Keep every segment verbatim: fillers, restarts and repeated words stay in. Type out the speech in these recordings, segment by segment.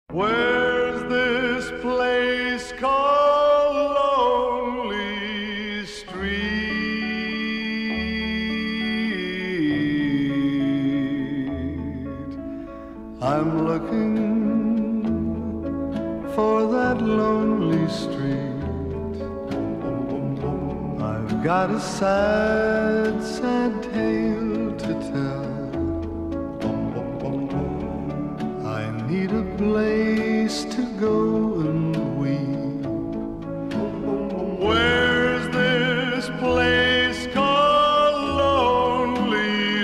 Where's this place called Lonely Street? I'm looking for that lonely street. I've got a sad, sad tale to tell. I need a place to go and weep. Where's this place called Lonely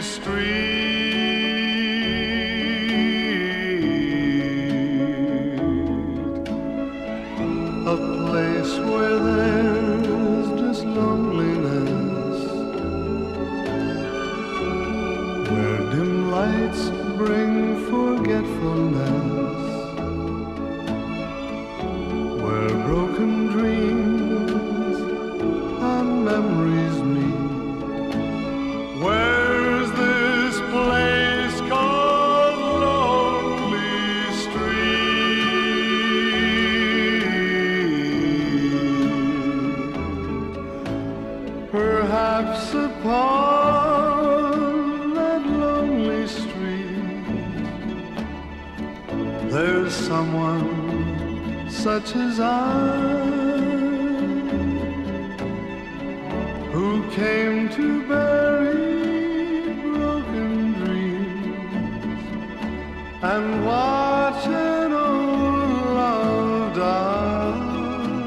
Street? A place where there's just loneliness, where dim lights bring forgetfulness, where broken dreams and memories meet. Where's this place called Lonely Street? Perhaps upon that lonely street there's someone such as I, who came to bury broken dreams and watch an old love die.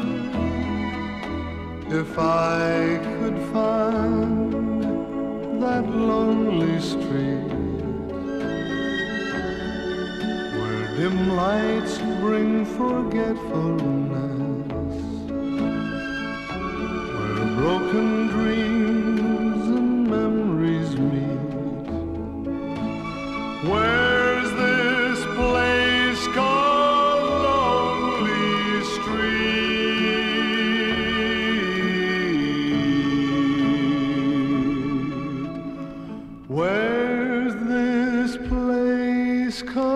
If I could find that lonely street, dim lights bring forgetfulness, where broken dreams and memories meet. Where's this place called Lonely Street? Where's this place called